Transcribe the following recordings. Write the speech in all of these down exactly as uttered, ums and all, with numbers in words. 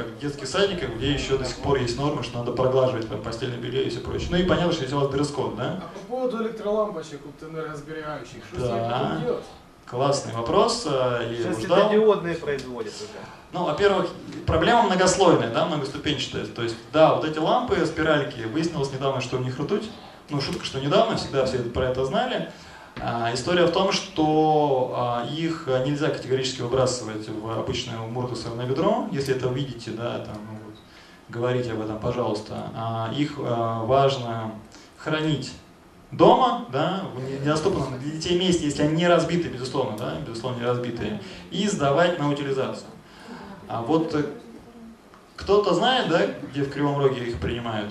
как детских садиках, где еще до сих пор есть нормы, что надо проглаживать там постельное белье и все прочее. Ну и понятно, что если у вас дресс-код, да? А по поводу электролампочек, вот энергосберегающих, что да. с ними потом делать? Классный вопрос. Я Сейчас его ждал. светодиодные производят уже. Ну, во-первых, проблема многослойная, да, многоступенчатая. То есть, да, вот эти лампы, спиральки, выяснилось недавно, что у них ртуть. Ну, шутка, что недавно, всегда все про это знали. А, история в том, что а, их нельзя категорически выбрасывать в обычное муртусовое ведро. Если это увидите, да, там, ну, вот, говорите об этом, пожалуйста. А, их а, важно хранить дома, да, в недоступном для детей месте, если они не разбиты, безусловно, да, безусловно, не разбитые, и сдавать на утилизацию. А вот кто-то знает, да, где в Кривом Роге их принимают?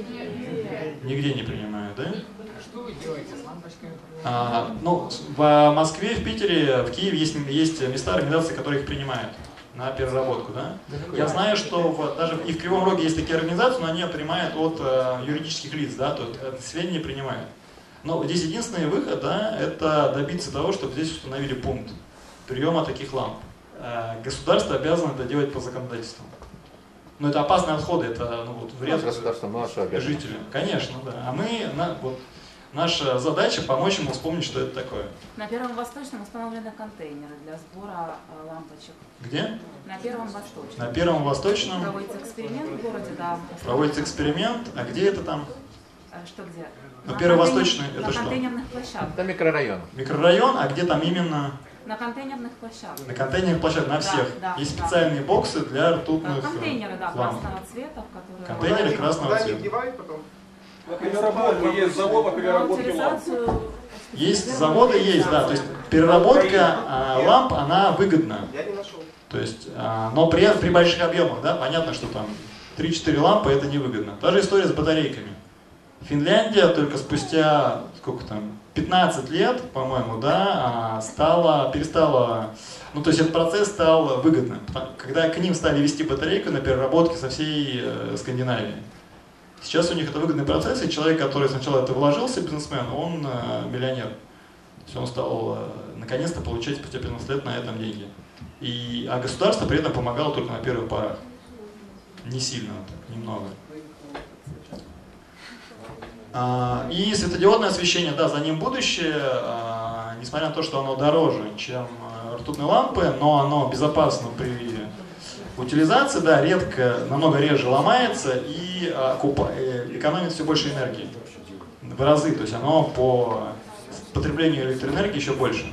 Нигде не принимают, да? Что вы делаете с лампочками? А, ну, в Москве, в Питере, в Киеве есть, есть места организации, которые их принимают на переработку, да? Я знаю, что в, даже и в Кривом Роге есть такие организации, но они принимают от э, юридических лиц, да, то есть население принимают. Но здесь единственный выход, да, это добиться того, чтобы здесь установили пункт приема таких ламп. Э, государство обязано это делать по законодательству. Но это опасные отходы, это ну, вот, вред жителям. Конечно, да. А мы, на, вот, наша задача помочь ему вспомнить, что это такое. На Первом Восточном установлены контейнеры для сбора э, лампочек. Где? На Первом Восточном. На Первом Восточном. Проводится эксперимент в городе, да. Проводится эксперимент. А где это там? А что где? Ну, на Первый Восточный, это на что? На контейнерных площадках. Это микрорайон. Микрорайон, а где там именно? На контейнерных площадках. На контейнерных площадках, на всех. Да, да, есть да. специальные боксы для ртутных контейнеры, да, ламп. красного цвета, которые... Контейнеры красного цвета. На переработку, есть завод по переработке ламп. Есть заводы, есть, да. То есть переработка а, ламп, она выгодна. Я не нашел. То есть, а, но при, при больших объемах, да, понятно, что там три-четыре лампы это невыгодно. Та же история с батарейками. Финляндия только спустя, сколько там, пятнадцать лет, по-моему, да, стала, перестала, ну то есть этот процесс стал выгодным, когда к ним стали вести батарейку на переработке со всей э, Скандинавии. Сейчас у них это выгодный процесс, и человек, который сначала это вложился, бизнесмен, он э, миллионер. То есть он стал э, наконец-то получать спустя пятнадцать лет на этом деньги. И, а государство при этом помогало только на первых порах. Не сильно, так, немного. И светодиодное освещение, да, за ним будущее, несмотря на то, что оно дороже, чем ртутные лампы, но оно безопасно при утилизации, да, редко, намного реже ломается и экономит все больше энергии в разы, то есть оно по потреблению электроэнергии еще больше,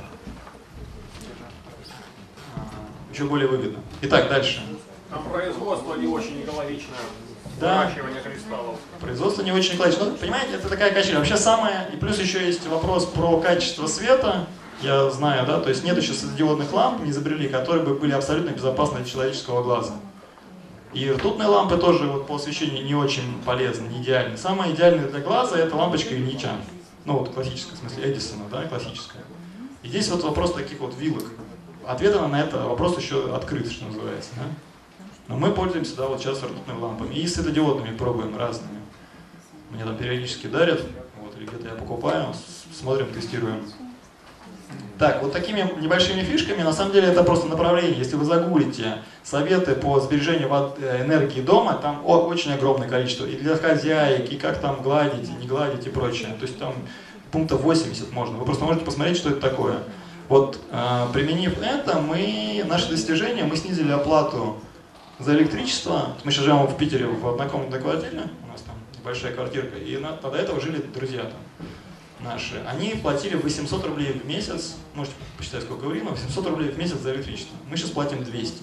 еще более выгодно. Итак, дальше. Там производство не очень экологичное. Да. Выращивание кристаллов. Производство не очень экологично. Ну, понимаете, это такая качеля. Вообще самое, и плюс еще есть вопрос про качество света. Я знаю, да, то есть нет еще светодиодных ламп, не изобрели, которые бы были абсолютно безопасны для человеческого глаза. И ртутные лампы тоже вот, по освещению не очень полезны, не идеальны. Самое идеальное для глаза это лампочка Ильича. Ну вот классическая, в смысле Эдисона, да, классическая. И здесь вот вопрос таких вот вилок. Ответ на это вопрос еще открыт, что называется, да? Но мы пользуемся, да, вот сейчас ртутными лампами. И светодиодными пробуем разными. Мне там периодически дарят, вот, или где-то я покупаю, смотрим, тестируем. Так, вот такими небольшими фишками, на самом деле это просто направление. Если вы загуглите советы по сбережению энергии дома, там очень огромное количество. И для хозяек, и как там гладить, и не гладить, и прочее. То есть там пунктов восемьдесят можно. Вы просто можете посмотреть, что это такое. Вот, э, применив это, мы, наши достижения, мы снизили оплату за электричество. Мы сейчас живем в Питере в однокомнатной квартире, у нас там небольшая квартирка, и на, до этого жили друзья там наши. Они платили восемьсот рублей в месяц, можете посчитать, сколько говорим, восемьсот рублей в месяц за электричество. Мы сейчас платим двести.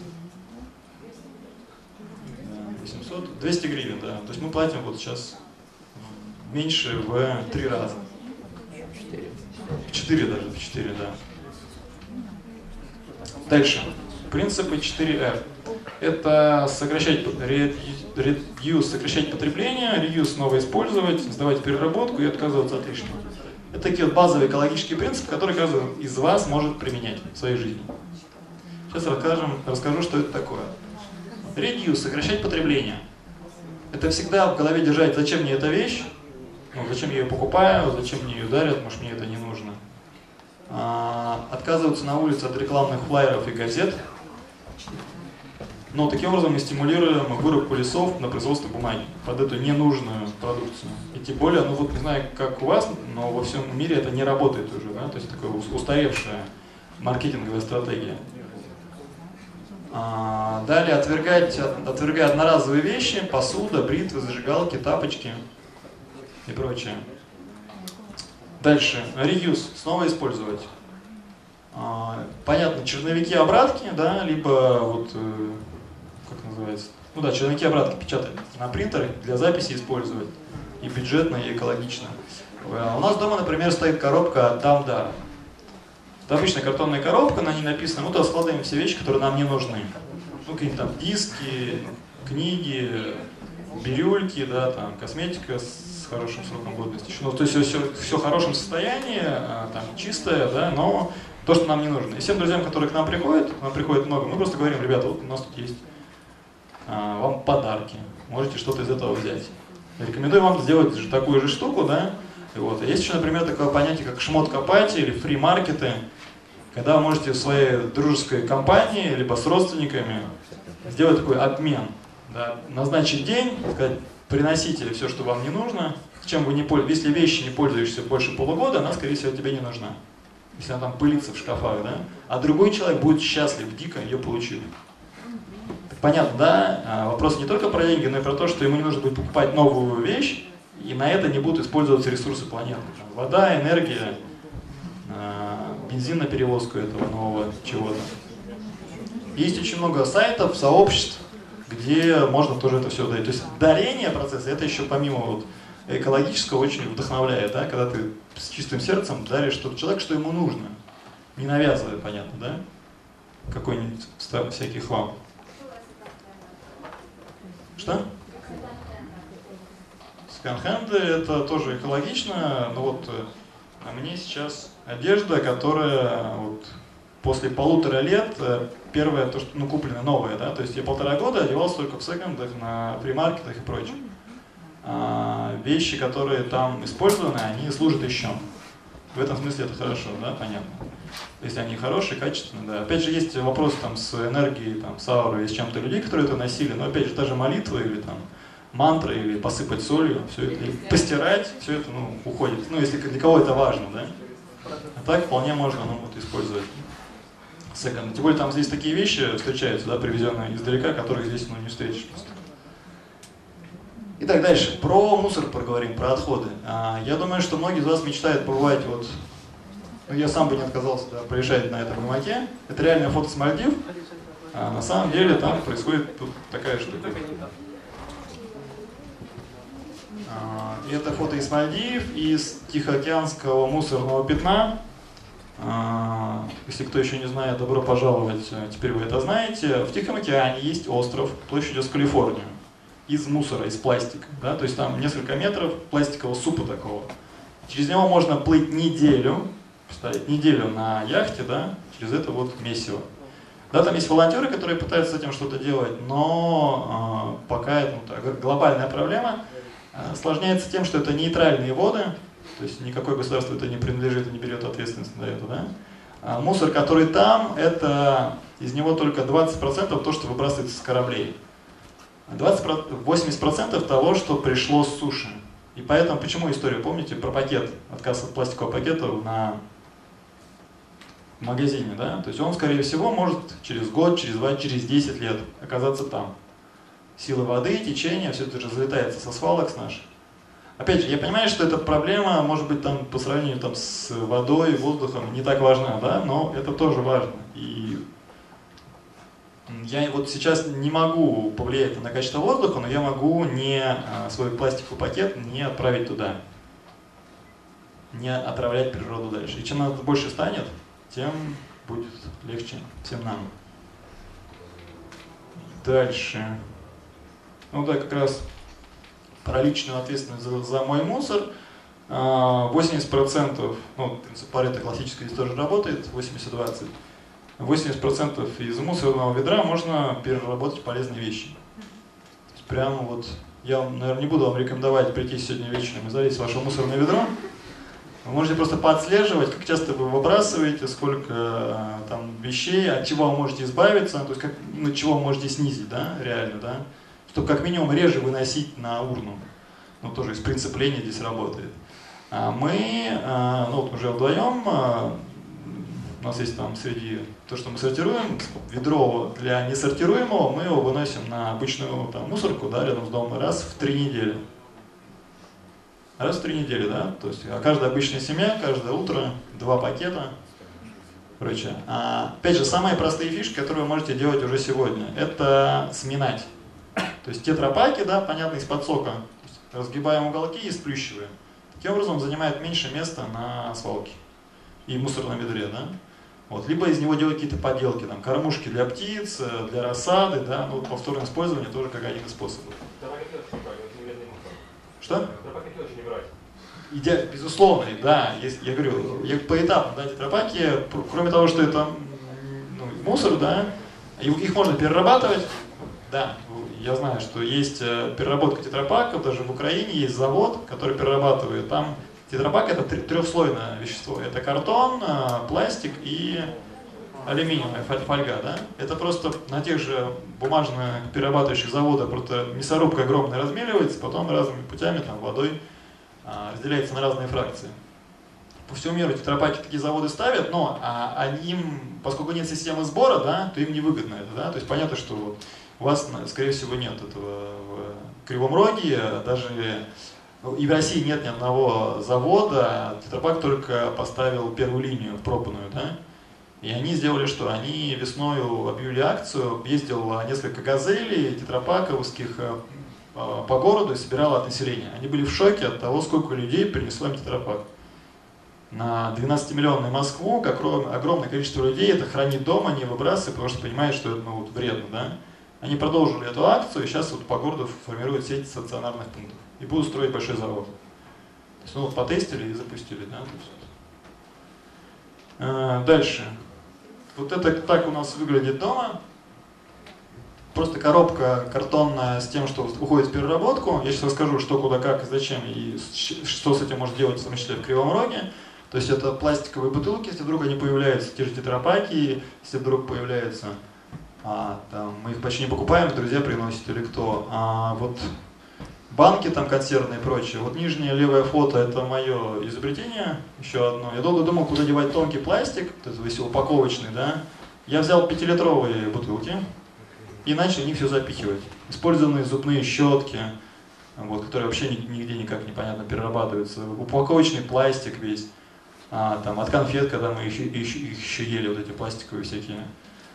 восемьсот, двести гривен, да. То есть мы платим вот сейчас меньше в три раза. В четыре даже, в четыре, да. Дальше. Принципы четыре эр. Это сокращать, reduce, сокращать потребление, reuse снова использовать, сдавать переработку и отказываться от лишнего. Это такие вот базовые экологические принципы, которые каждый из вас может применять в своей жизни. Сейчас расскажем, расскажу, что это такое. Reduce, сокращать потребление. Это всегда в голове держать, зачем мне эта вещь, ну, зачем я ее покупаю, зачем мне ее дарят, может мне это не нужно. А, отказываться на улице от рекламных флаеров и газет. Но таким образом мы стимулируем вырубку лесов на производство бумаги под эту ненужную продукцию. И тем более, ну вот не знаю, как у вас, но во всем мире это не работает уже, да? То есть такая устаревшая маркетинговая стратегия. А, далее отвергать, отвергать одноразовые вещи, посуда, бритвы, зажигалки, тапочки и прочее. Дальше, реюз, снова использовать. А, понятно, черновики, обратки, да, либо вот, э, как называется, ну да, черновики, обратки печатать на принтере, для записи использовать. И бюджетно, и экологично. А у нас дома, например, стоит коробка Дамдар. Это обычная картонная коробка, на ней написано, мы туда складываем все вещи, которые нам не нужны. Ну, какие-то там диски, книги, бирюльки, да, там, косметика с хорошим сроком годности. Ну, то есть все, все в хорошем состоянии, там, чистое, да, но то, что нам не нужно. И всем друзьям, которые к нам приходят, к нам приходит много, мы просто говорим, ребята, вот у нас тут есть а, вам подарки, можете что-то из этого взять. Рекомендую вам сделать же такую же штуку, да. И вот. Есть еще, например, такое понятие, как шмоткопати или фри-маркеты, когда вы можете в своей дружеской компании, либо с родственниками сделать такой обмен. Да, назначить день, сказать, приносите все, что вам не нужно, чем вы не пользуетесь. Если вещи не пользуешься больше полугода, она, скорее всего, тебе не нужна. Если она там пылится в шкафах, да? А другой человек будет счастлив, дико ее получив. Так понятно, да? Вопрос не только про деньги, но и про то, что ему не нужно будет покупать новую вещь, и на это не будут использоваться ресурсы планеты. Там, вода, энергия, бензин на перевозку этого нового чего-то. Есть очень много сайтов, сообществ, где можно тоже это все дарить. То есть дарение процесса, это еще помимо вот экологического очень вдохновляет, да? Когда ты с чистым сердцем даришь что-то человеку, что ему нужно. Не навязывая, понятно, да? Какой-нибудь всякий хлам. Что? Секонд-хенды это тоже экологично, но вот на мне сейчас одежда, которая вот после полутора лет первое то, что ну, куплено новое, да, то есть я полтора года одевался только в секондах, на фри-маркетах и прочее. А вещи, которые там использованы, они служат еще. В этом смысле это хорошо, да, понятно. Если они хорошие, качественные, да. Опять же, есть вопрос там с энергией, там, с аурой, с чем-то людей, которые это носили, но опять же, та же молитва или там мантры, или посыпать солью, все это, или постирать, все это, ну, уходит. Ну, если для кого это важно, да. А так вполне можно, ну, вот, использовать секонд. Тем более там здесь такие вещи встречаются, да, привезенные издалека, которых здесь, ну, не встретишь просто. Итак, дальше. Про мусор поговорим, про отходы. А, я думаю, что многие из вас мечтают побывать вот... Ну, я сам бы не отказался, да, проезжать на этом гамаке. Это реальное фото с Мальдив. А на самом деле там происходит тут такая штука. А, и это фото из Мальдив, из Тихоокеанского мусорного пятна. А, если кто еще не знает, добро пожаловать, теперь вы это знаете. В Тихом океане есть остров площадью с Калифорнию. Из мусора, из пластика, да, то есть там несколько метров пластикового супа такого. Через него можно плыть неделю, представить, неделю на яхте, да, через это вот месиво. Да, там есть волонтеры, которые пытаются с этим что-то делать, но э, пока это ну, так, глобальная проблема. Э, осложняется тем, что это нейтральные воды, то есть никакое государство это не принадлежит и не берет ответственность на это, да. А мусор, который там, это из него только двадцать процентов то, что выбрасывается с кораблей. двадцать, восемьдесят процентов того, что пришло с суши. И поэтому, почему историю, помните, про пакет, отказ от пластикового пакета на магазине, да? То есть он, скорее всего, может через год, через два, через десять лет оказаться там. Сила воды, течение, все это же разлетается со свалок с наших. Опять же, я понимаю, что эта проблема, может быть, там, по сравнению там, с водой, воздухом, не так важна, да? Но это тоже важно. И я вот сейчас не могу повлиять на качество воздуха, но я могу не свой пластиковый пакет не отправить туда, не отравлять природу дальше. И чем нас больше станет, тем будет легче всем нам. Дальше. Ну да, как раз про личную ответственность за, за мой мусор. восемьдесят процентов, ну, принцип Парето классический здесь тоже работает, восемьдесят-двадцать. восемьдесят процентов из мусорного ведра можно переработать в полезные вещи. То есть прямо вот, я, наверное, не буду вам рекомендовать прийти сегодня вечером и залезть в ваше мусорное ведро, Вы можете просто поотслеживать, как часто вы выбрасываете, сколько э, там вещей, от чего вы можете избавиться, то есть как, ну, чего вы можете снизить, да, реально, да, чтобы как минимум реже выносить на урну. Ну, тоже из принципа лени здесь работает. А мы, э, ну, вот уже вдвоем, э, у нас есть там среди то, что мы сортируем, ведро для несортируемого, мы его выносим на обычную там, мусорку, да, рядом с домом раз в три недели. Раз в три недели, да, то есть а каждая обычная семья, каждое утро два пакета, короче. А, опять же, самые простые фишки, которые вы можете делать уже сегодня, это сминать. То есть тетрапаки, да, понятно, из-под сока, разгибаем уголки и сплющиваем. Таким образом занимает меньше места на свалке и мусорном ведре, да. Вот. Либо из него делать какие-то поделки, там, кормушки для птиц, для рассады, да, ну, повторное использование тоже как один из способов. Что? Иде... Безусловно, да, есть, я говорю, я поэтапно, да, тетрапаки, кроме того, что это ну, мусор, да, их можно перерабатывать, да, я знаю, что есть переработка тетрапаков, даже в Украине есть завод, который перерабатывает, там тетрапак это трехслойное вещество, это картон, пластик и алюминиевая фольга, да, это просто на тех же бумажных перерабатывающих заводах просто мясорубка огромная размеливается, потом разными путями, там, водой а, разделяется на разные фракции. По всему миру тетрапаки такие заводы ставят, но а, они, им, поскольку нет системы сбора, да, то им невыгодно это, да, то есть понятно, что вот, у вас, скорее всего, нет этого в Кривом Роге, даже и в России нет ни одного завода, тетрапак только поставил первую линию в пропанную, да. И они сделали что? Они весной объявили акцию, ездило несколько газелей тетрапаковских по городу и собирало от населения. Они были в шоке от того, сколько людей принесло им тетрапак. На двенадцатимиллионную Москву огромное количество людей это хранит дома, не выбрасывает, потому что понимает, что это ну, вот, вредно. Да? Они продолжили эту акцию, и сейчас вот по городу формируют сеть стационарных пунктов. И будут строить большой завод. То есть, ну, вот, потестили и запустили. Да? А, дальше. Вот это так у нас выглядит дома. Просто коробка картонная с тем, что уходит в переработку. Я сейчас расскажу, что, куда, как и зачем, и что с этим может делать, в том числе в Кривом Роге. То есть это пластиковые бутылки, если вдруг они появляются, те же тетрапаки, если вдруг появляются, а, там, мы их почти не покупаем, друзья приносят или кто. А вот банки там консервные и прочее. Вот нижнее левое фото это мое изобретение, еще одно. Я долго думал, куда девать тонкий пластик, то есть если упаковочный, да. Я взял пятилитровые бутылки и начал в них все запихивать. Использованные зубные щетки, вот, которые вообще нигде никак непонятно перерабатываются. Упаковочный пластик весь. А, там, от конфет, когда мы их, их, их еще ели, вот эти пластиковые всякие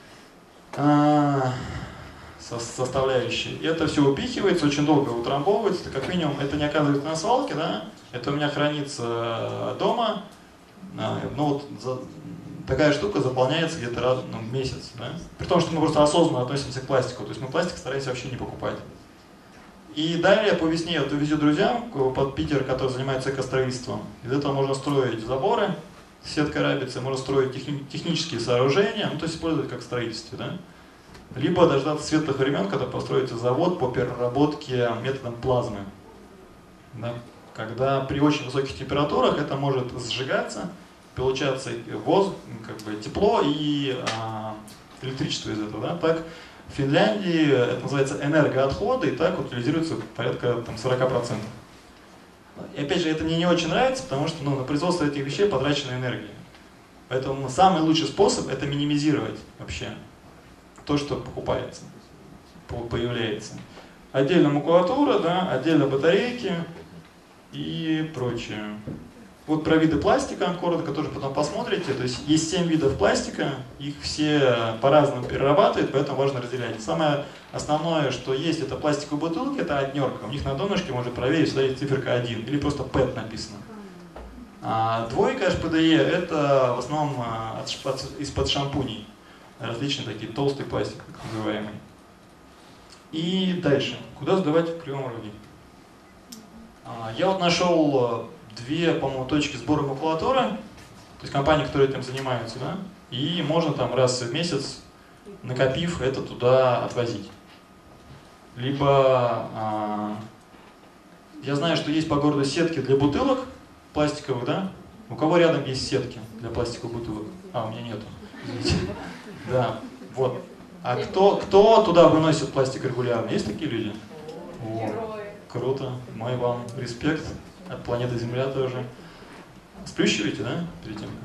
а, со, составляющие. И это все упихивается, очень долго утрамбовывается. Как минимум, это не оказывается на свалке, да? Это у меня хранится дома. А, ну, вот, за, такая штука заполняется где-то раз ну, в месяц. Да? При том, что мы просто осознанно относимся к пластику. То есть мы пластик стараемся вообще не покупать. И далее по весне я довезу друзьям под Питер, которые занимаются экостроительством. Из этого можно строить заборы, сеткой рабицы, можно строить техни технические сооружения, ну то есть использовать как в строительстве. Да? Либо дождаться светлых времен, когда построится завод по переработке методом плазмы. Да? Когда при очень высоких температурах это может сжигаться, получаться воздух, как бы тепло и а, электричество из этого. Да? Так, в Финляндии это называется энергоотходы, и так утилизируется порядка там, сорок процентов. И опять же, это мне не очень нравится, потому что ну, на производство этих вещей потрачена энергия. Поэтому самый лучший способ это минимизировать вообще то, что покупается, появляется. Отдельно макулатура, да, отдельно батарейки и прочее. Вот про виды пластика коротко тоже потом посмотрите. То есть есть семь видов пластика, их все по-разному перерабатывают, поэтому важно разделять. Самое основное, что есть, это пластиковые бутылки, это однерка. У них на донышке можно проверить, всегда есть циферка один, или просто пэт написано. А двойка эйч пи ди и это в основном из-под шампуней. Различные такие, толстый пластик, так называемый. И дальше. Куда сдавать в Кривом Роге? А, я вот нашел две, по-моему, точки сбора макулатуры, то есть компании, которые этим занимаются, да, и можно там раз в месяц, накопив, это туда отвозить. Либо, а, я знаю, что есть по городу сетки для бутылок пластиковых, да, У кого рядом есть сетки для пластиковых бутылок? А, у меня нету. Извините. Да, вот. А кто, кто туда выносит пластик регулярно? Есть такие люди? О, круто. Мой вам респект. От планеты Земля тоже. Сплющиваете, да, перед тем?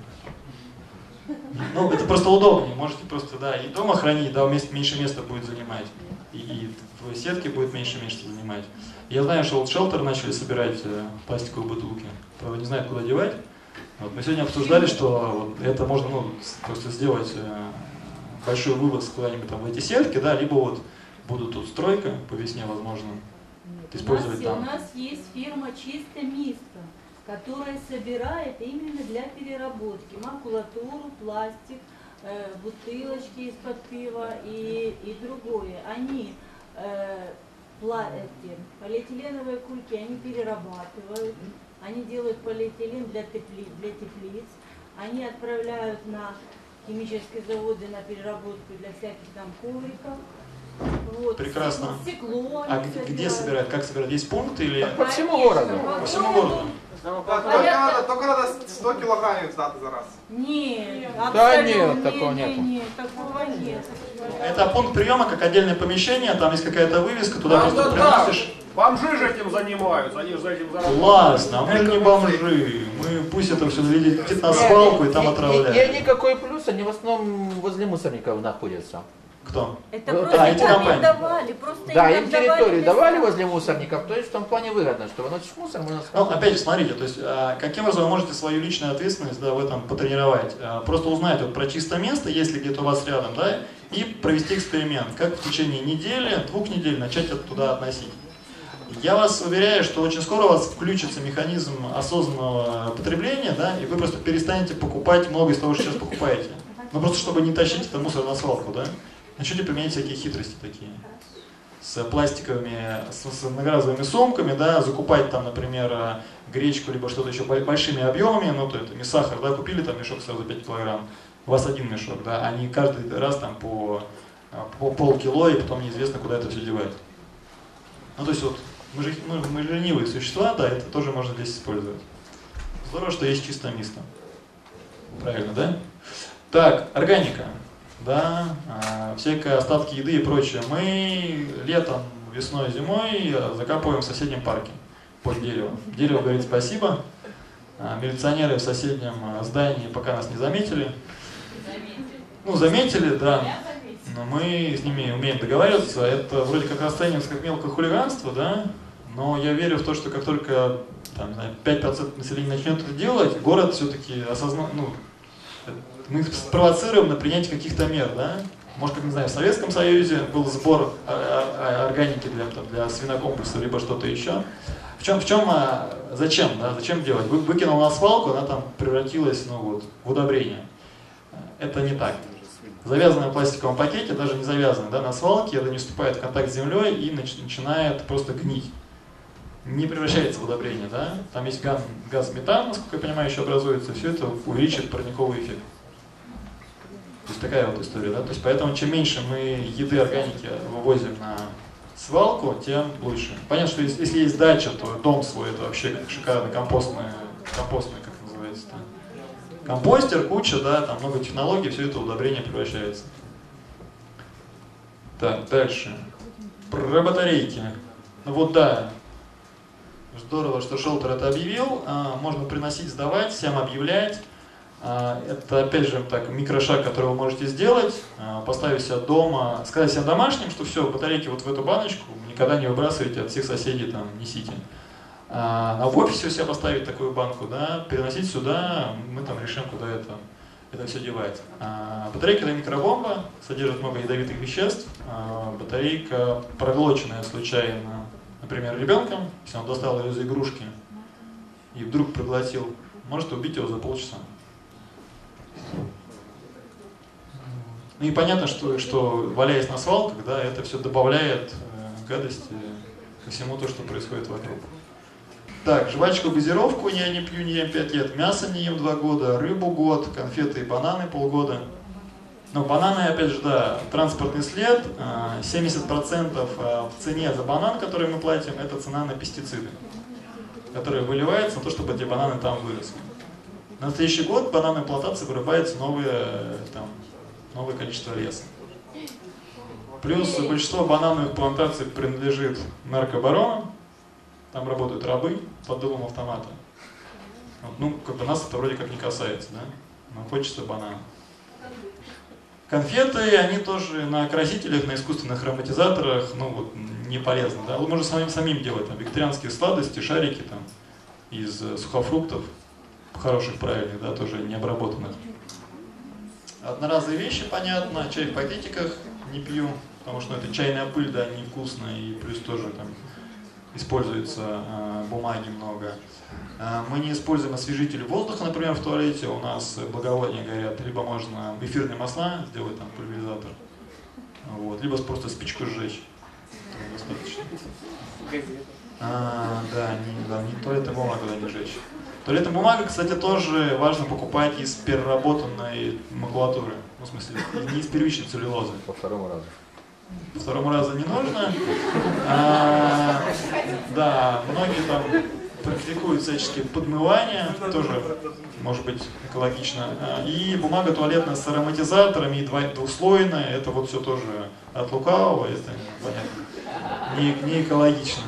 Ну, это просто удобнее. Можете просто, да, и дома хранить, да, меньше места будет занимать. И, и в сетке будет меньше места занимать. Я знаю, что вот Shelter начали собирать э, пластиковые бутылки. Правда, не знаю, куда девать. Вот, мы сегодня обсуждали, что вот это можно, ну, просто сделать э, большой вывоз куда-нибудь там в эти сетки, да, либо вот будут тут стройка по весне, возможно, использовать у нас, там. У нас есть фирма «Чистое место», которая собирает именно для переработки макулатуру, пластик, э, бутылочки из-под пива и, и другое. Они э, пла, эти, полиэтиленовые кульки, они перерабатывают, они делают полиэтилен для, тепли, для теплиц, они отправляют на химические заводы на переработку для всяких там ковриков. Вот. Прекрасно. Стекло. А где, где собирают? Как собирают? Есть пункты или По всему городу. по всему городу? Да, только, надо, только надо сто килограммов сдать за раз. Нет, Да абсолютно нет, такого нет, нету. нет, такого нет. Это пункт приема, как отдельное помещение, там есть какая-то вывеска, туда Да, просто да, да. приносишь. Бомжи же этим занимаются, они же за этим зарабатывают. Классно, а мы же не бомжи. Мы пусть это все летит на свалку и там И, и, и отправляют. никакой плюс, они в основном возле мусорников находятся. Кто? Это Ну, просто да, эти им компании. давали, просто Да, им им давали территорию без давали права. возле мусорников, то есть в том плане выгодно, что выносишь мусор, можно Ну, сказать. опять же, смотрите, то есть, а, каким образом вы можете свою личную ответственность, да, в этом потренировать? А, просто узнать вот про чистое место, если где-то у вас рядом, да, и провести эксперимент, как в течение недели, двух недель начать это туда относить. Я вас уверяю, что очень скоро у вас включится механизм осознанного потребления, да, и вы просто перестанете покупать много из того, что сейчас покупаете. Ну, просто чтобы не тащить этот мусор на свалку, да. Начните применять всякие хитрости такие. С пластиковыми, с, с многоразовыми сумками, да, закупать там, например, гречку, либо что-то еще большими объемами, ну, то это не сахар, да, купили там мешок сразу пять килограмм, у вас один мешок, да, а не каждый раз там по, по полкило, и потом неизвестно, куда это все девать. Ну, то есть вот, мы же, мы, мы же ленивые существа, да, это тоже можно здесь использовать. Здорово, что есть чистое место. Правильно, да? Так, органика. Да, а, всякие остатки еды и прочее. Мы летом, весной, зимой закапываем в соседнем парке под дерево. Дерево говорит спасибо. А, милиционеры в соседнем здании пока нас не заметили. Ну, заметили, да. Но мы с ними умеем договариваться. Это вроде как расценивается как мелкое хулиганство, да. Но я верю в то, что как только там, не знаю, пять процентов населения начнет это делать, город все-таки осознает, ну, мы спровоцируем на принятие каких-то мер, да? Может, как, не знаю, в Советском Союзе был сбор органики для, там, для свинокомплекса, либо что-то еще. В чем, в чем, зачем, да? Зачем делать? Вы, выкинул на свалку, она там превратилась, ну, вот, в удобрение. Это не так. Завязанное в пластиковом пакете, даже не завязанное, да, на свалке, это не вступает в контакт с землей и нач, начинает просто гнить. Не превращается в удобрение, да? Там есть газ, газ метан, насколько я понимаю, еще образуется, все это увеличит парниковый эффект. То есть такая вот история, да? То есть поэтому чем меньше мы еды органики вывозим на свалку, тем лучше. Понятно, что если, если есть дача, то дом свой это вообще шикарный компостный, компостный, как называется-то, компостер, куча, да, там много технологий, все это в удобрение превращается. Так, дальше. Про батарейки. Ну вот да. Здорово, что Shelter это объявил. Можно приносить, сдавать, всем объявлять. Это, опять же, так, микрошаг, который вы можете сделать. Поставить себя дома, сказать всем домашним, что все, батарейки вот в эту баночку, никогда не выбрасывайте, от всех соседей там несите. А в офисе у себя поставить такую банку, да, переносить сюда, мы там решим, куда это, это все девать. А батарейка это микробомба, содержит много ядовитых веществ. А батарейка, проглоченная случайно, например, ребенком, если он достал ее из игрушки и вдруг проглотил, может убить его за полчаса. Ну и понятно, что, что валяясь на свалках, да, это все добавляет э, гадости ко всему то, что происходит вокруг. Так, жвачку, газировку я не пью, не ем пять лет, мясо не ем два года, рыбу год, конфеты и бананы полгода. Но бананы, опять же, да, транспортный след, семьдесят процентов в цене за банан, который мы платим, это цена на пестициды, которые выливаются на то, чтобы эти бананы там выросли. На следующий год в банановой плантации вырубается новое, там, новое количество леса. Плюс большинство банановых плантаций принадлежит наркобаронам, там работают рабы под дулом автомата. Вот, ну, как бы нас это вроде как не касается, да? Но хочется банана. Конфеты, они тоже на красителях, на искусственных ароматизаторах, ну вот, не полезны, да? Вот можно самим самим делать, там, вегетарианские сладости, шарики там, из сухофруктов, хороших, правильных, да, тоже не обработанных. Одноразовые вещи, понятно, чай в пакетиках не пью, потому что ну, это чайная пыль, да, невкусная, и плюс тоже там используется э, бумаги много. Э, мы не используем освежители воздуха, например, в туалете, у нас благовония горят, либо можно эфирные масла сделать, там, пульверизатор, вот, либо просто спичку сжечь. Достаточно. А, да, не, да, не туалетная бумага, да, не жечь. Туалетная бумага, кстати, тоже важно покупать из переработанной макулатуры. Ну, в смысле, не из первичной целлюлозы. По второму разу. По второму разу не нужно. А, да, многие там практикуют всяческие подмывания, тоже может быть экологично. И бумага туалетная с ароматизаторами, и двухслойная, это вот все тоже от лукавого, это понятно, не, не экологично.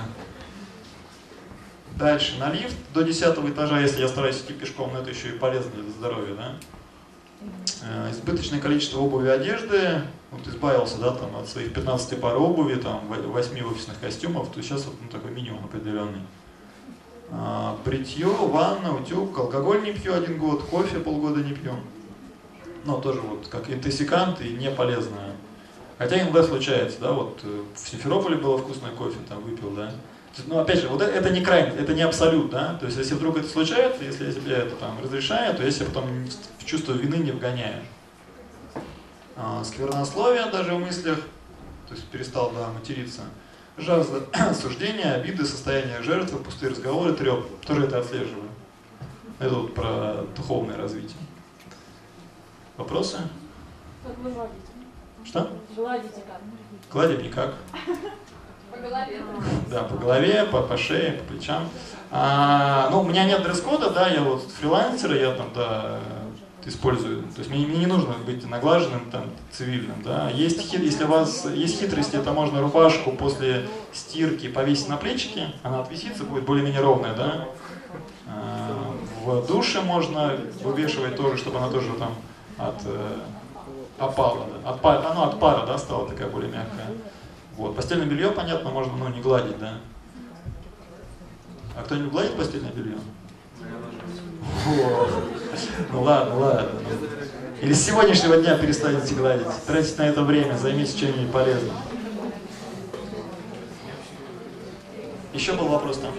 Дальше, на лифт до десятого этажа, если я стараюсь идти пешком, но это еще и полезно для здоровья, да? Э, избыточное количество обуви и одежды, вот избавился, да, там, от своих пятнадцати пар обуви, там, восьми офисных костюмов, то сейчас вот ну, такой минимум определенный. А, бритье, ванна, утюг, алкоголь не пью один год, кофе полгода не пью. Ну, тоже вот как интоксикант и не полезное. Хотя иногда случается, да, вот в Симферополе было вкусное кофе, там выпил, да. Ну, опять же, вот это не крайность, это не абсолют, да, то есть если вдруг это случается, если я себе это там разрешаю, то я себя потом в чувство вины не вгоняю. А, сквернословие даже в мыслях, то есть перестал, да, материться. Жажда осуждения, обиды, состояние жертвы, пустые разговоры, треп, тоже это отслеживаю. Это вот про духовное развитие. Вопросы? Как вы гладите? Что? Гладите как? Гладим никак. По голове? Да, по голове, по, по шее, по плечам. А, ну, у меня нет дресс-кода, да, я вот фрилансер, я там, да, использую. То есть мне, мне не нужно быть наглаженным, там, цивильным, да. Есть хит, если у вас есть хитрости, это можно рубашку после стирки повесить на плечики, она отвисится, будет более-менее ровная, да. А, в душе можно вывешивать тоже, чтобы она тоже там от э, опала, да, от пара, ну, от пара, да, стала такая более мягкая. Вот. Постельное белье, понятно, можно, ну, не гладить, да. А кто-нибудь гладит постельное белье? Вот. Ну ладно, ладно. Или с сегодняшнего дня перестанете гладить. Тратить на это время, займитесь чем-нибудь полезным. Еще был вопрос там?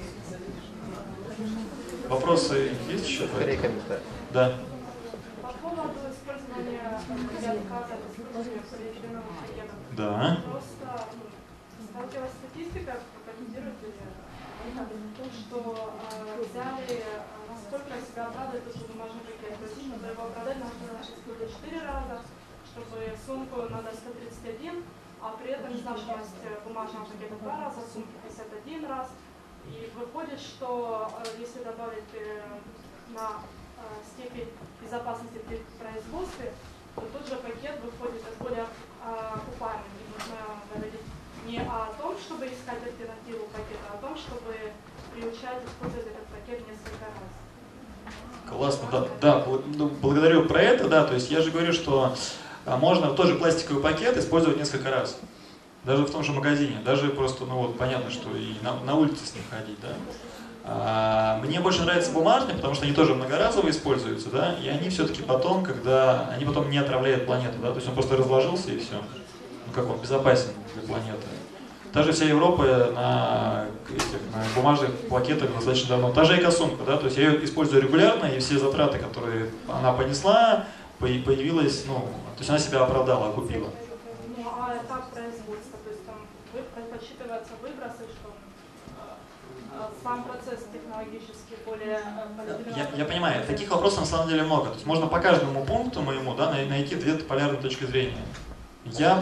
Вопросы есть еще? Скорее комментарий. Да. По поводу использования сертификата полиэтиленовых пакетов. Да. Просто сталкивалась статистика, прокомментирует ли то, что э, взяли, э, насколько себя оправдывает тот же бумажный пакет. То есть, чтобы его оправдать, нужно сто четыре раза, чтобы сумку надо сто тридцать один, а при этом значимость бумажного пакета два раза, сумки пятьдесят один раз. И выходит, что э, если добавить э, на э, степень безопасности при производстве, то тот же пакет выходит более э, окупаемым. И нужно говорить не о том, чтобы искать альтернативу пакета, а о том, чтобы приучать использовать этот пакет несколько раз. Классно, да, да, благодарю про это, да, то есть я же говорю, что можно тоже пластиковый пакет использовать несколько раз. Даже в том же магазине, даже просто, ну вот, понятно, что и на, на улице с ним ходить, да. А, мне больше нравятся бумажные, потому что они тоже многоразово используются, да, и они все-таки потом, когда, они потом не отравляют планету, да, то есть он просто разложился и все. Ну как он безопасен для планеты. Даже вся Европа на, этих, на бумажных пакетах достаточно давно. Та же эко-сумка, да, то есть я ее использую регулярно, и все затраты, которые она понесла, появилась, ну, то есть она себя оправдала, окупила. Ну а этап производства, то есть там вы, подсчитываются выбросы, что э, сам процесс технологически более э, я, я понимаю, таких вопросов на самом деле много. То есть можно по каждому пункту моему, да, найти две полярные точки зрения. Я...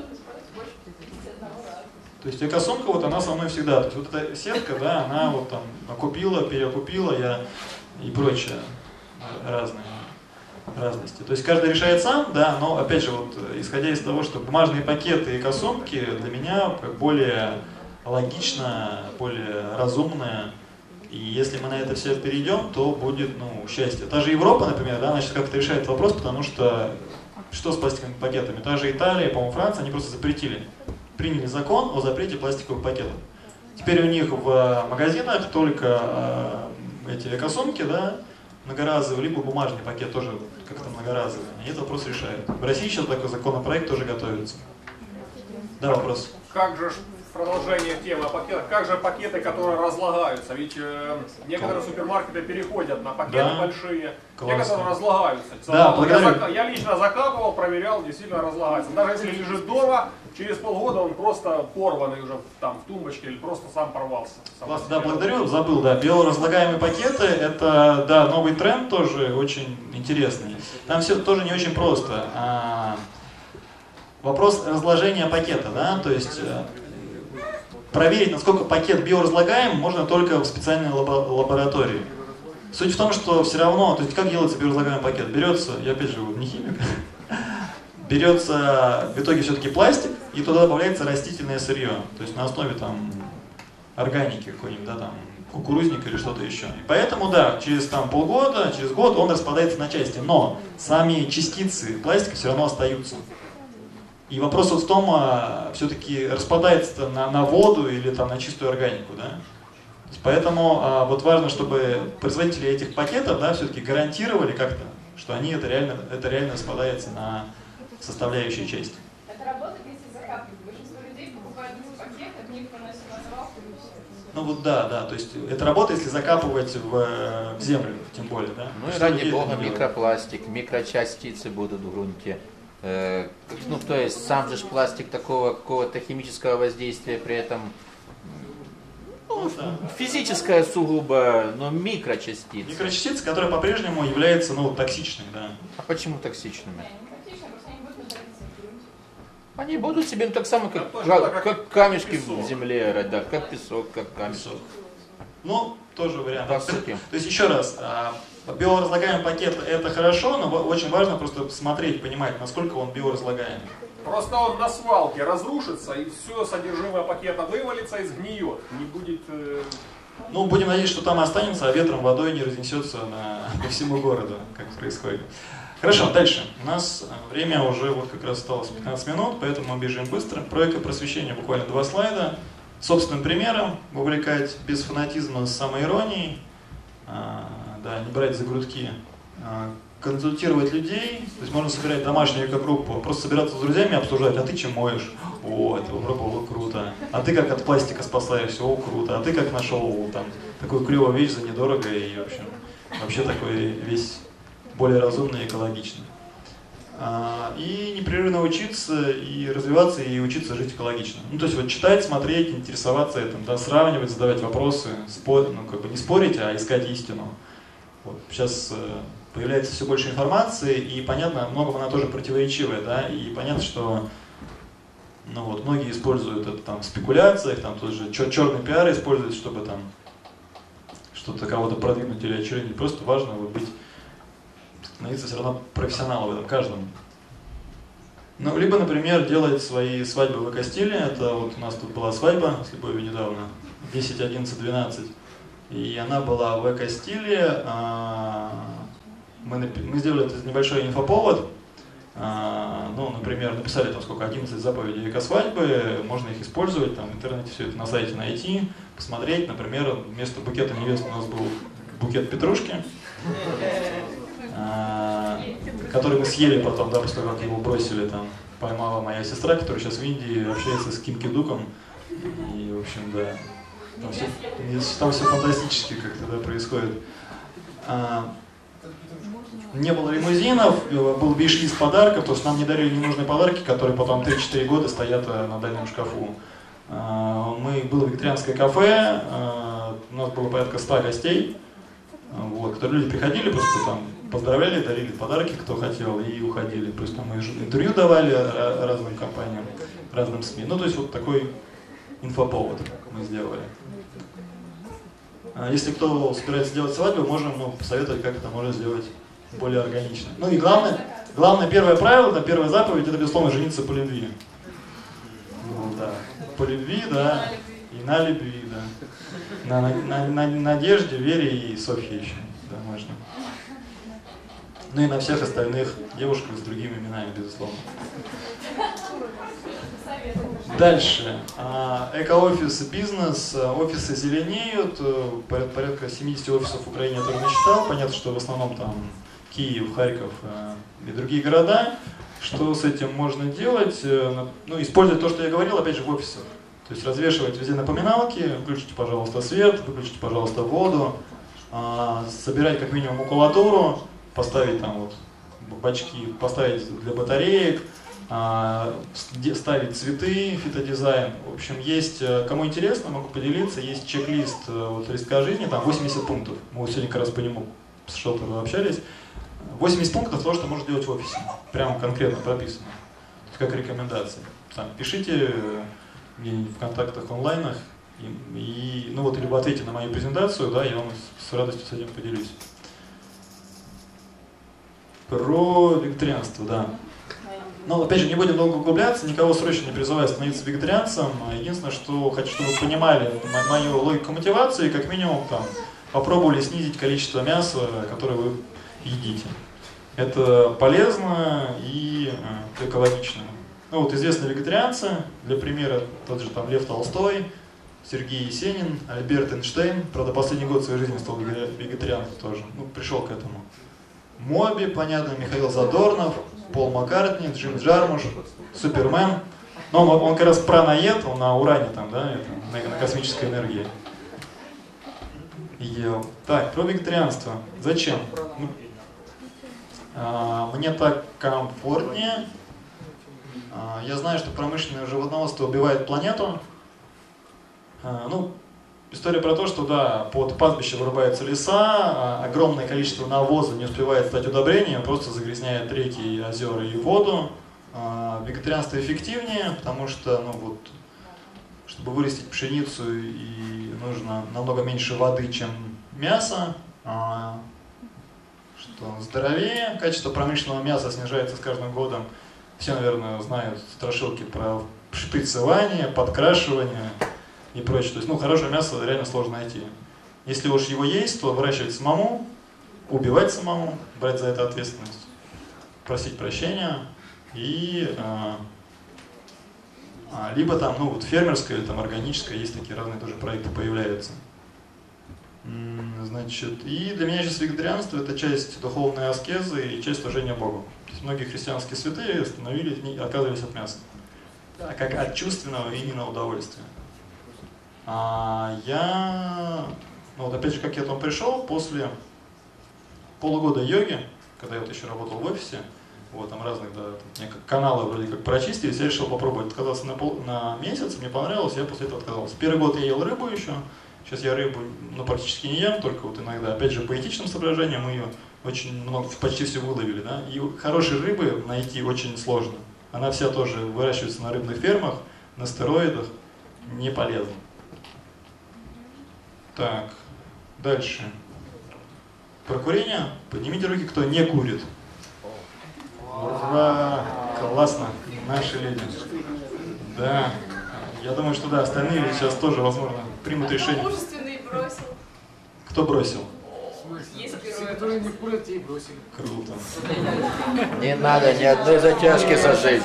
То есть эко-сумка, вот она со мной всегда. То есть вот эта сетка, да, она вот там окупила, переокупила я и прочее. разные разности. То есть каждый решает сам, да, но опять же, вот, исходя из того, что бумажные пакеты и экосумки для меня более логично, более разумно. И если мы на это все перейдем, то будет, ну, счастье. Та же Европа, например, да, она сейчас как-то решает вопрос, потому что что с пластиковыми пакетами? Та же Италия, по-моему, Франция, они просто запретили. Приняли закон о запрете пластиковых пакетов. Теперь у них в магазинах только э, эти экосумки, да, многоразовые, либо бумажный пакет тоже как-то многоразовый. И этот вопрос решает. В России сейчас такой законопроект тоже готовится. Да, вопрос. Как же продолжение темы о пакетах, как же пакеты, которые разлагаются? Ведь э, некоторые супермаркеты переходят на пакеты да. большие, Классно. Некоторые разлагаются. Да, я, зак... я лично закапывал, проверял, действительно разлагается. Даже если лежит дома, через полгода он просто порванный уже там в тумбочке или просто сам порвался. Сам Классно, да, благодарю, забыл, да. Биоразлагаемые пакеты, это, да, новый тренд тоже очень интересный. Там все тоже не очень просто. А, вопрос разложения пакета, да, то есть проверить, насколько пакет биоразлагаем, можно только в специальной лабо лаборатории. Суть в том, что все равно, то есть как делается биоразлагаемый пакет? Берется, я опять же не химик, берется в итоге все-таки пластик, и туда добавляется растительное сырье, то есть на основе там органики какой-нибудь, да, там кукурузника или что-то еще. И поэтому, да, через там полгода, через год он распадается на части, но сами частицы пластика все равно остаются. И вопрос вот в том, а, все-таки распадается на, на воду или там на чистую органику, да? Поэтому а, вот важно, чтобы производители этих пакетов, да, все-таки гарантировали как-то, что они это реально, это реально распадается на составляющие части. Это работает, если закапывать. Большинство людей покупают пакет, от них выносят на свалку и все. Ну вот да, да, то есть это работает, если закапывать в, в землю, тем более, да? Ну и ради бога, микропластик, микрочастицы будут в грунте. Э, ну то есть сам же пластик такого какого-то химического воздействия при этом, ну, да. Физическое сугубо, но микрочастицы. Микрочастицы, которые по-прежнему являются, ну, токсичными, да. А почему токсичными? Они будут себе, ну, так само, как, как, как камешки в земле, да, как песок, как камешек. Ну, тоже вариант. По сути. То есть, еще раз, биоразлагаемый пакет это хорошо, но очень важно просто смотреть, понимать, насколько он биоразлагаемый. Просто он на свалке разрушится, и все содержимое пакета вывалится и сгниет. Не будет... Э... Ну, будем надеяться, что там останется, а ветром, водой не разнесется на, по всему городу, как происходит. Хорошо, дальше. У нас время уже вот как раз осталось пятнадцать минут, поэтому мы бежим быстро. Про экопросвещение буквально два слайда. Собственным примером вовлекать без фанатизма, с самоиронией, а, да, не брать за грудки, а, консультировать людей, то есть можно собирать домашнюю экогруппу, просто собираться с друзьями и обсуждать, а ты чем моешь? О, это попробовал, круто. А ты как от пластика спасаешься? О, круто. А ты как нашел там такую клевую вещь за недорого и, в общем, вообще такой весь более разумный и экологичный. А, и непрерывно учиться и развиваться, и учиться жить экологично. Ну, то есть вот читать, смотреть, интересоваться этим, да, сравнивать, задавать вопросы, спор, ну, как бы не спорить, а искать истину. Вот. Сейчас э, появляется все больше информации, и понятно, многому она тоже противоречивая, да, и понятно, что ну, вот, многие используют это там в спекуляциях, там тоже черный пиар используют, чтобы там что-то кого-то продвинуть или очернить. Просто важно вот быть, становиться все равно профессионалом в этом каждом. Ну, либо, например, делать свои свадьбы в эко-стиле. Это вот у нас тут была свадьба с Любовью недавно, десять, одиннадцать, двенадцать. И она была в эко-стиле. Мы, мы сделали этот небольшой инфоповод. Ну, например, написали там сколько, одиннадцать заповедей эко-свадьбы. Можно их использовать, там в интернете все это на сайте найти, посмотреть. Например, вместо букета невесты у нас был букет петрушки, который мы съели потом, да, после того, как его бросили, там, поймала моя сестра, которая сейчас в Индии общается с Ким Ки-дуком. И, в общем, да, там все, там все фантастически как-то, да, происходит. А, не было лимузинов, был виш-лист подарков, то есть нам не дарили ненужные подарки, которые потом три-четыре года стоят на дальнем шкафу. А, мы, было вегетарианское кафе, а, у нас было порядка ста гостей. Вот, которые люди приходили, просто там поздравляли, дарили подарки, кто хотел, и уходили. Просто мы интервью давали разным компаниям, разным СМИ. Ну, то есть вот такой инфоповод мы сделали. А если кто собирается делать свадьбу, можем ну, посоветовать, как это можно сделать более органично. Ну и главное, главное первое правило, там, первая заповедь, это, безусловно, жениться по любви. Ну, да. По любви, да, и на любви, да. На, на, на, на надежде, вере и Софье еще, да, можно. Ну и на всех остальных девушках с другими именами, безусловно. Дальше. Эко-офис и бизнес. Офисы зеленеют. Порядка семьдесят офисов в Украине я тоже насчитал. Понятно, что в основном там Киев, Харьков и другие города. Что с этим можно делать? Ну, использовать то, что я говорил, опять же, в офисах. То есть развешивать везде напоминалки, выключите, пожалуйста, свет, выключите, пожалуйста, воду, собирать как минимум макулатуру, поставить там вот бачки, поставить для батареек, ставить цветы, фитодизайн. В общем, есть, кому интересно, могу поделиться, есть чек-лист вот, листка жизни, там восемьдесят пунктов. Мы вот сегодня как раз по нему с Шелтером общались. восемьдесят пунктов того, что можно делать в офисе. Прямо конкретно прописано. Как рекомендации. Там, пишите мне в контактах онлайнах и, и ну вот, либо ответьте на мою презентацию, да, я вам с радостью с этим поделюсь. Про вегетарианство, да. Но, опять же, не будем долго углубляться, никого срочно не призываю становиться вегетарианцем. Единственное, что хочу, чтобы вы понимали мою логику мотивации, как минимум, там, попробовали снизить количество мяса, которое вы едите. Это полезно и экологично. Ну вот известные вегетарианцы, для примера, тот же там Лев Толстой, Сергей Есенин, Альберт Эйнштейн, правда, последний год своей жизни стал вегетарианцем тоже, ну, пришел к этому. Моби, понятно, Михаил Задорнов, Пол Маккартни, Джим Джармуш, Супермен. Но он, он как раз праноед, он на уране там, да, это, на, на космической энергии. Ел. Так, про вегетарианство. Зачем? Ну, а, мне так комфортнее. А, я знаю, что промышленное животноводство убивает планету. А, ну, история про то, что да, под пастбище вырубаются леса, огромное количество навоза не успевает стать удобрением, просто загрязняет реки, озера и воду. Вегетарианство эффективнее, потому что, ну вот, чтобы вырастить пшеницу, и нужно намного меньше воды, чем мясо. Что здоровее, качество промышленного мяса снижается с каждым годом. Все, наверное, знают страшилки про шприцевание, подкрашивание и прочее. То есть, ну, хорошее мясо реально сложно найти. Если уж его есть, то выращивать самому, убивать самому, брать за это ответственность, просить прощения и а, а, либо там, ну, вот фермерское или там органическое, есть такие разные тоже проекты появляются. Значит, и для меня сейчас вегетарианство это часть духовной аскезы и часть служения Богу. То есть многие христианские святые остановились, отказывались от мяса, да, как от чувственного именно удовольствия. А я, ну вот опять же, как я там пришел, после полугода йоги, когда я вот еще работал в офисе, вот там разных, да, там, каналы вроде как прочистились, я решил попробовать отказаться на, пол, на месяц, мне понравилось, я после этого отказался. Первый год я ел рыбу еще, сейчас я рыбу ну, практически не ем, только вот иногда, опять же, по этичным соображениям мы ее очень много, почти все выловили, да, и хорошей рыбы найти очень сложно. Она вся тоже выращивается на рыбных фермах, на стероидах, не полезна. Так, дальше. Про курение. Поднимите руки, кто не курит. Ура! Классно. Наши люди. Да. Я думаю, что да, остальные сейчас тоже, возможно, примут решение. Мужественный бросил. Кто бросил? Есть все, которые не курят, те и бросили. Круто. Не надо ни одной затяжки зажечь.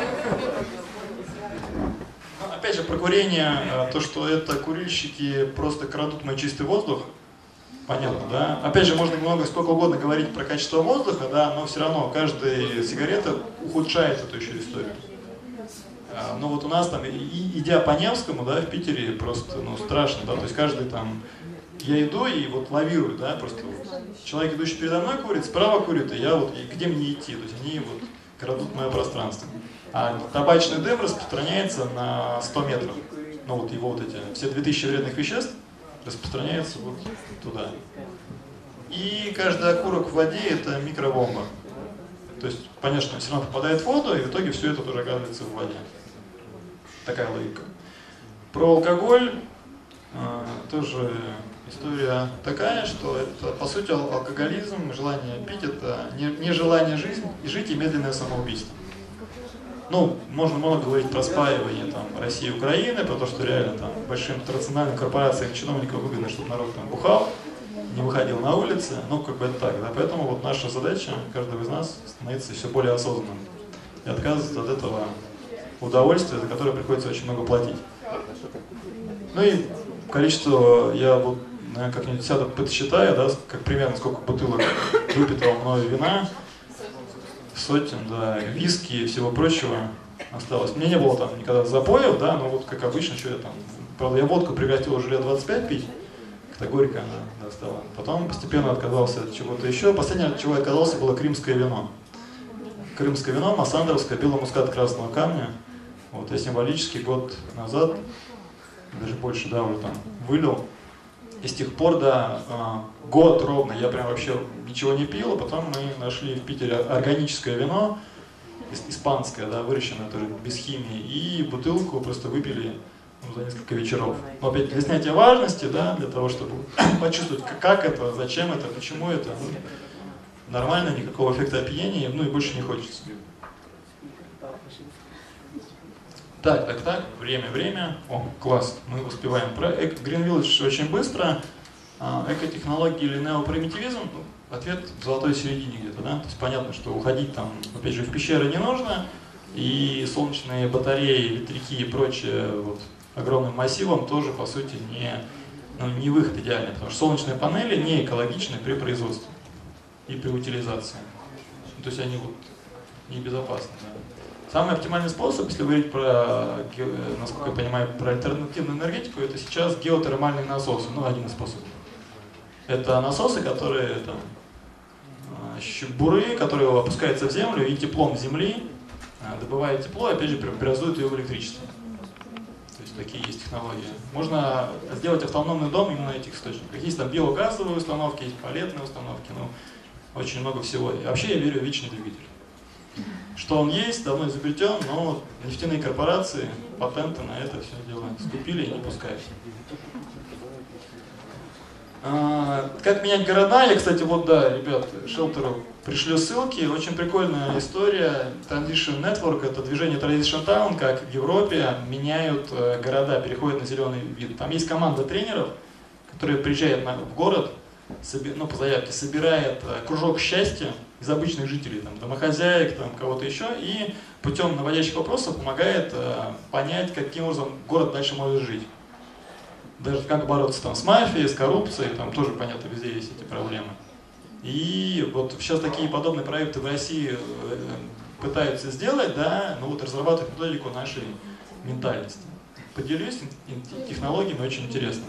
Опять же, про курение, то, что это курильщики просто крадут мой чистый воздух, понятно, да? Опять же, можно много, сколько угодно говорить про качество воздуха, да, но все равно каждая сигарета ухудшает эту еще историю. Но вот у нас там, и, идя по Невскому, да, в Питере просто, ну, страшно, да, то есть каждый там, я иду и вот лавирую, да, просто вот, человек, идущий передо мной, курит, справа курит, и я вот, и где мне идти, то есть они вот крадут мое пространство. А табачный дым распространяется на сто метров. Ну вот его вот эти, все две тысячи вредных веществ распространяются вот туда. И каждый окурок в воде это микробомба. То есть, понятно, что он все равно попадает в воду, и в итоге все это тоже оказывается в воде. Такая логика. Про алкоголь. А, тоже история такая, что это, по сути, ал- алкоголизм, желание пить, это не, не желание жить, жить и медленное самоубийство. Ну, можно много говорить про спаивание там, России и Украины, про то, что реально там большим транснациональным корпорациям чиновникам выгодно, чтобы народ там бухал, не выходил на улицы, ну, как бы это так, да, поэтому вот наша задача, каждого из нас, становиться все более осознанным и отказываться от этого удовольствия, за которое приходится очень много платить. Ну и количество, я вот, наверное, как-нибудь сяду подсчитаю, да, как примерно сколько бутылок выпитого мною вина, сотен, да, виски и всего прочего осталось. Мне не было там никогда запоев, да, но вот как обычно, что я там, правда, я водку прекратил уже лет двадцать пять пить, как-то горько она достала. Потом постепенно отказался от чего-то еще. Последнее, от чего я отказался, было крымское вино. Крымское вино, массандровское, белый мускат красного камня. Вот, я символически год назад, даже больше, да, уже там вылил. И с тех пор, да, год ровно я прям вообще ничего не пил, а потом мы нашли в Питере органическое вино, испанское, да, выращенное тоже без химии, и бутылку просто выпили, ну, за несколько вечеров. Но опять для снятия важности, да, для того, чтобы почувствовать, как это, зачем это, почему это, ну, нормально, никакого эффекта опьянения, ну и больше не хочется. Так, так, так, время, время. О, класс, мы успеваем. Про Green Village очень быстро. Экотехнологии или неопримитивизм, ну, ответ в золотой середине где-то, да? То есть понятно, что уходить там, опять же, в пещеры не нужно, и солнечные батареи, ветряки и прочее вот, огромным массивом тоже, по сути, не, ну, не выход идеальный, потому что солнечные панели не экологичны при производстве и при утилизации. То есть они вот небезопасны. Да. Самый оптимальный способ, если говорить про, насколько я понимаю, про альтернативную энергетику, это сейчас геотермальные насосы, ну, один из способов. Это насосы, которые там, буры, которые опускаются в землю и теплом земли добывают тепло и опять же преобразуют ее в электричество. То есть такие есть технологии. Можно сделать автономный дом именно на этих источниках. Есть там биогазовые установки, есть палетные установки, ну, очень много всего. И вообще я верю в вечный двигатель. Что он есть, давно изобретен, но нефтяные корпорации патенты на это все дело скупили и не пускают. А, как менять города? Я, кстати, вот, да, ребят, Шелтеру пришлю ссылки. Очень прикольная история. Transition Network, это движение Transition Town, как в Европе меняют города, переходят на зеленый вид. Там есть команда тренеров, которые приезжают на, в город, соби, ну, по заявке, собирает кружок счастья из обычных жителей, там, домохозяек, там, кого-то еще, и путем наводящих вопросов помогает э, понять, каким образом город дальше может жить. Даже как бороться там, с мафией, с коррупцией, там тоже, понятно, везде есть эти проблемы. И вот сейчас такие подобные проекты в России э, пытаются сделать, да, ну вот разрабатывать методику нашей ментальности. Поделюсь технологиями, очень интересно.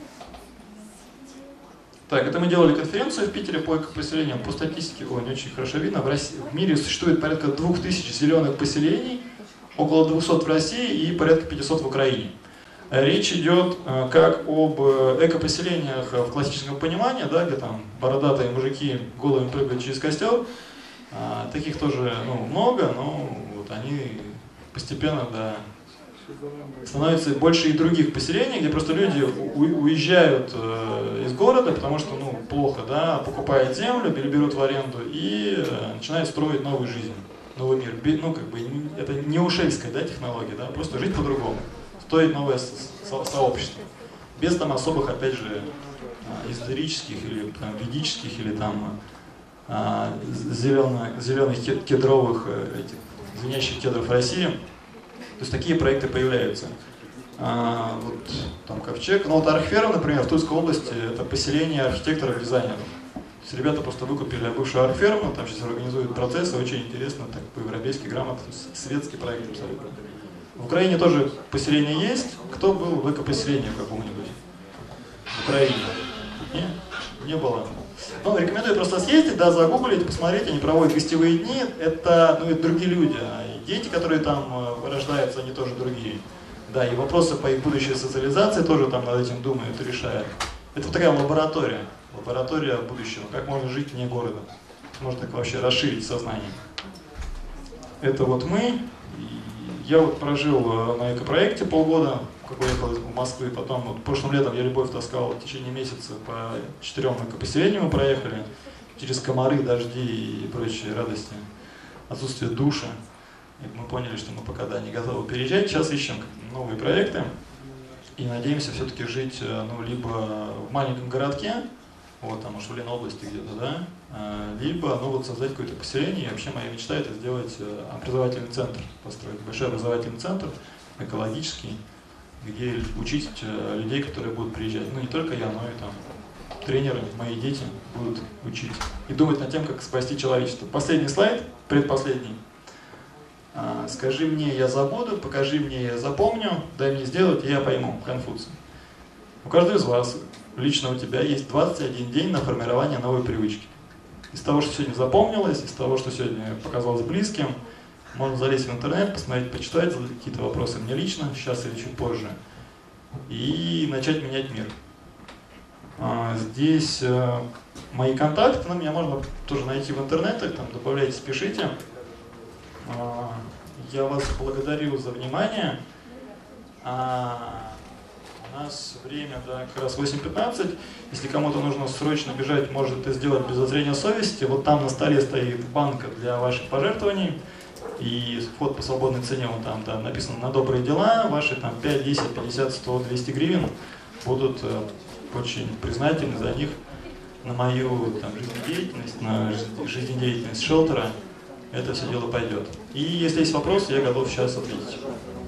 Так, это мы делали конференцию в Питере по экопоселениям. По статистике, ой, не очень хорошо видно, в, России, в мире существует порядка двух тысяч зеленых поселений, около двухсот в России и порядка пятисот в Украине. Речь идет как об экопоселениях в классическом понимании, да, где там бородатые мужики голыми прыгают через костер. А, таких тоже, ну, много, но вот они постепенно, да, становится больше и других поселений, где просто люди уезжают э, из города, потому что, ну, плохо, да, покупают землю, берут в аренду и э, начинают строить новую жизнь, новый мир. Ну, как бы, это не ушельская, да, технология, да, просто жить по-другому, строить новое со сообщество, без там особых, опять же, исторических или там, ведических или там э, зеленых, зеленых кедровых, этих, звенящих кедров России. То есть такие проекты появляются. А, вот там Ковчег. Ну вот Архфера, например, в Тульской области, это поселение архитекторов-дизайнеров. То есть ребята просто выкупили бывшую архферму, там сейчас организуют процессы, очень интересно, так по-европейски, грамотно, светский проект абсолютно. В Украине тоже поселение есть. Кто был в экопоселении каком-нибудь? В Украине? Не? Не было. Ну, рекомендую просто съездить, да, загуглить, посмотреть, они проводят гостевые дни, это, ну, это другие люди, и дети, которые там рождаются, они тоже другие. Да, и вопросы по их будущей социализации тоже там над этим думают и решают. Это вот такая лаборатория, лаборатория будущего, как можно жить вне города, можно так вообще расширить сознание. Это вот мы, я вот прожил на экопроекте полгода, уехал из Москвы, потом вот, прошлым летом я любовь таскал в течение месяца по четырем по Сиреневу проехали, через комары, дожди и прочие радости, отсутствие душа. И мы поняли, что мы пока да, не готовы переезжать, сейчас ищем новые проекты и надеемся все-таки жить ну, либо в маленьком городке, вот там, может, в Леной области где-то, да, либо, ну, вот создать какое-то поселение, и вообще моя мечта это сделать образовательный центр, построить большой образовательный центр, экологический, где учить людей, которые будут приезжать, ну, не только я, но и там тренеры, мои дети будут учить и думать над тем, как спасти человечество. Последний слайд, предпоследний. Скажи мне, я забуду, покажи мне, я запомню, дай мне сделать, и я пойму. Конфуций. У каждого из вас, лично у тебя, есть двадцать один день на формирование новой привычки. Из того, что сегодня запомнилось, из того, что сегодня показалось близким, можно залезть в интернет, посмотреть, почитать, задать какие-то вопросы мне лично, сейчас или чуть позже, и начать менять мир. Здесь мои контакты, ну, меня можно тоже найти в интернете, там добавляйте, пишите. Я вас благодарю за внимание. А, у нас время, да, как раз восемь пятнадцать. Если кому-то нужно срочно бежать, может это сделать без зазрения совести. Вот там на столе стоит банка для ваших пожертвований. И вход по свободной цене, вот там, там написано на добрые дела. Ваши там пять, десять, пятьдесят, сто, двести гривен будут э, очень признательны за них на мою там, жизнедеятельность, на жизнедеятельность шелтера. Это все дело пойдет. И если есть вопросы, я готов сейчас ответить.